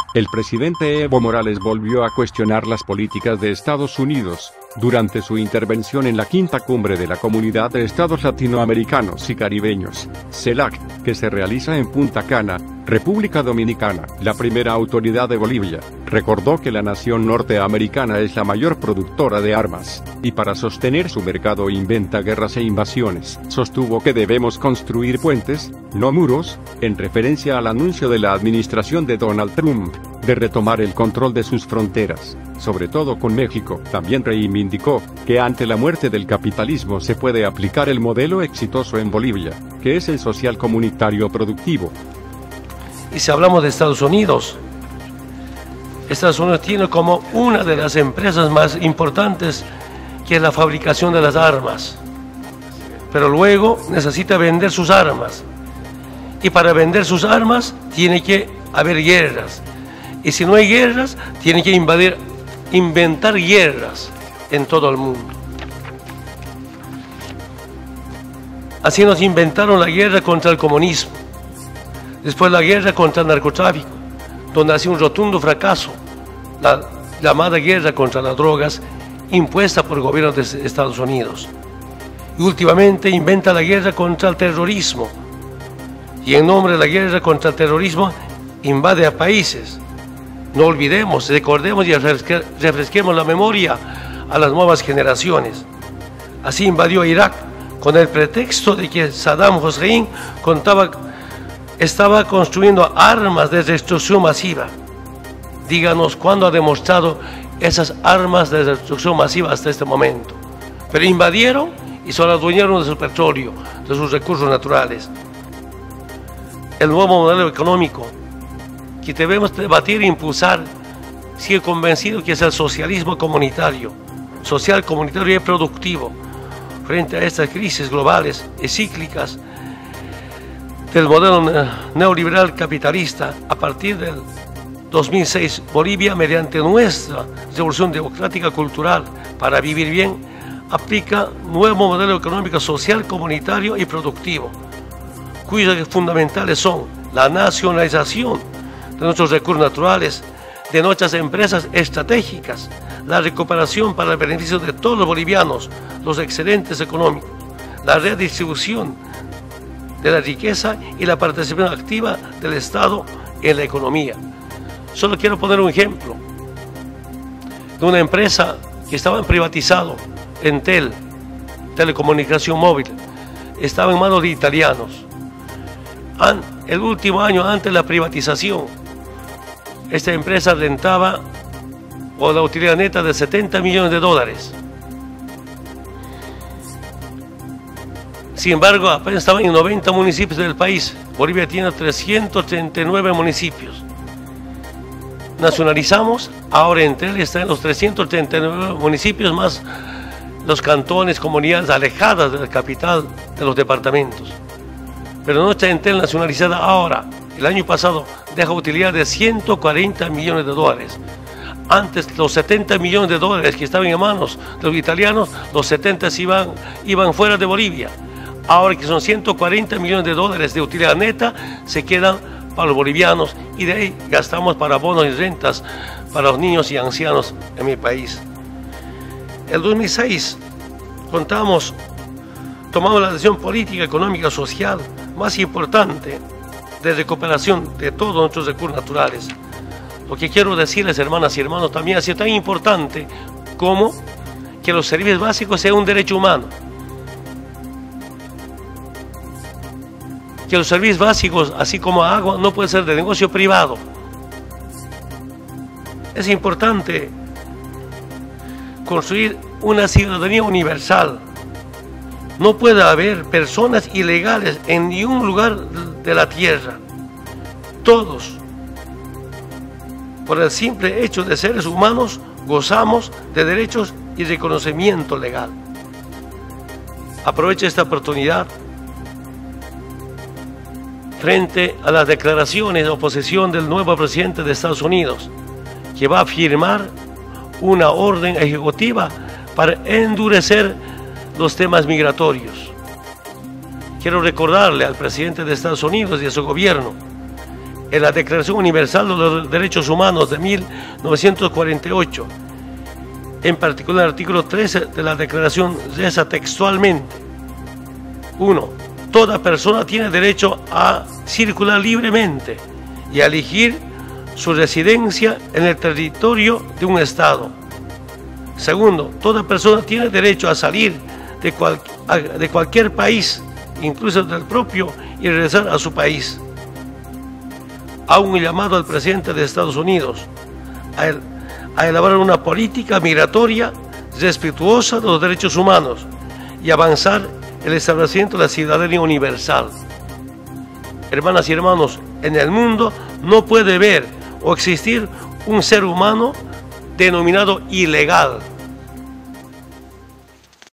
El presidente Evo Morales volvió a cuestionar las políticas de Estados Unidos, durante su intervención en la quinta cumbre de la Comunidad de Estados Latinoamericanos y Caribeños, CELAC, que se realiza en Punta Cana, República Dominicana. La primera autoridad de Bolivia recordó que la nación norteamericana es la mayor productora de armas, y para sostener su mercado inventa guerras e invasiones. Sostuvo que debemos construir puentes, no muros, en referencia al anuncio de la administración de Donald Trump de retomar el control de sus fronteras, sobre todo con México. También reivindicó que ante la muerte del capitalismo se puede aplicar el modelo exitoso en Bolivia, que es el social comunitario productivo. Y si hablamos de Estados Unidos tiene como una de las empresas más importantes, que es la fabricación de las armas, pero luego necesita vender sus armas, y para vender sus armas tiene que haber guerras, y si no hay guerras tiene que inventar guerras en todo el mundo. Así nos inventaron la guerra contra el comunismo, después la guerra contra el narcotráfico, donde ha sido un rotundo fracaso la llamada guerra contra las drogas impuesta por el gobierno de Estados Unidos. Y últimamente inventa la guerra contra el terrorismo, y en nombre de la guerra contra el terrorismo invade a países. No olvidemos, recordemos y refresquemos la memoria a las nuevas generaciones. Así invadió Irak con el pretexto de que Saddam Hussein estaba construyendo armas de destrucción masiva. Díganos cuándo ha demostrado esas armas de destrucción masiva hasta este momento. Pero invadieron y se adueñaron de su petróleo, de sus recursos naturales. El nuevo modelo económico que debemos debatir e impulsar, sigue convencido que es el socialismo comunitario, social, comunitario y productivo, frente a estas crisis globales y cíclicas del modelo neoliberal capitalista. A partir del 2006, Bolivia, mediante nuestra revolución democrática cultural para vivir bien, aplica nuevo modelo económico, social, comunitario y productivo, cuyos ejes fundamentales son la nacionalización de nuestros recursos naturales, de nuestras empresas estratégicas, la recuperación para el beneficio de todos los bolivianos, los excedentes económicos, la redistribución de la riqueza y la participación activa del Estado en la economía. Solo quiero poner un ejemplo de una empresa que estaba privatizado, Entel, telecomunicación móvil, estaba en manos de italianos. El último año antes de la privatización, esta empresa rentaba o la utilidad neta de $70 millones. Sin embargo, apenas estaban en 90 municipios del país. Bolivia tiene 339 municipios. Nacionalizamos, ahora Entel está en los 339 municipios, más los cantones, comunidades alejadas de la capital de los departamentos. Pero no está Entel nacionalizada ahora. El año pasado deja utilidad de $140 millones. Antes los $70 millones que estaban en manos de los italianos, los 70 iban fuera de Bolivia. Ahora que son $140 millones de utilidad neta, se quedan para los bolivianos, y de ahí gastamos para bonos y rentas para los niños y ancianos en mi país. En 2006 tomamos la decisión política, económica, social más importante de recuperación de todos nuestros recursos naturales. Lo que quiero decirles, hermanas y hermanos, también ha sido tan importante como que los servicios básicos sean un derecho humano. Que los servicios básicos, así como agua, no pueden ser de negocio privado. Es importante construir una ciudadanía universal. No puede haber personas ilegales en ningún lugar de la tierra. Todos, por el simple hecho de seres humanos, gozamos de derechos y reconocimiento legal. Aprovecho esta oportunidad frente a las declaraciones de oposición del nuevo presidente de Estados Unidos, que va a firmar una orden ejecutiva para endurecer los temas migratorios. Quiero recordarle al presidente de Estados Unidos y a su gobierno en la Declaración Universal de los Derechos Humanos de 1948. En particular, el artículo 13 de la declaración reza textualmente: 1. Toda persona tiene derecho a circular libremente y a elegir su residencia en el territorio de un Estado. 2. Toda persona tiene derecho a salir de cualquier país, incluso del propio, y regresar a su país. Hago un llamado al presidente de Estados Unidos a elaborar una política migratoria respetuosa de los derechos humanos y avanzar el establecimiento de la ciudadanía universal. Hermanas y hermanos, en el mundo no puede haber o existir un ser humano denominado ilegal.